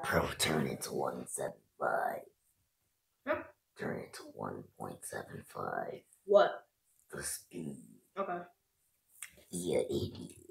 Bro, turn it to 175. Huh? Turn it to 1.75. What? The speed. Okay. You idiot.